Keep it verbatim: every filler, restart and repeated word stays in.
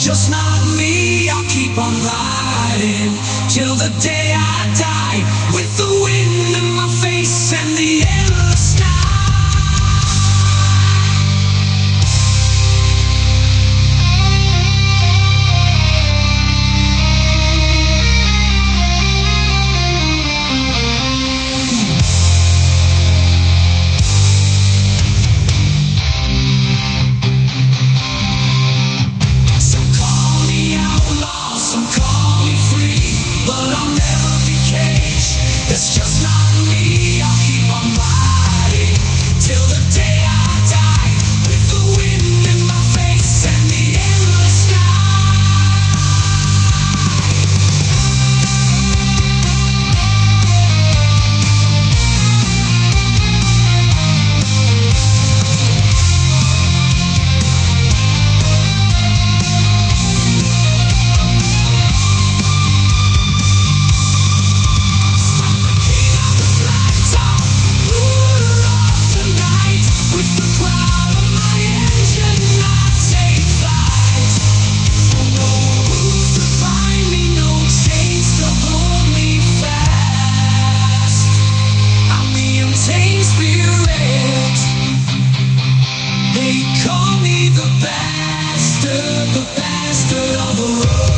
just not me. I'll keep on riding till the day I die, with the wind in my face and the endless night. It's just not me. I'll keep on riding till the day I die, with the wind in my face and the endless They call me the bastard, the bastard of the road.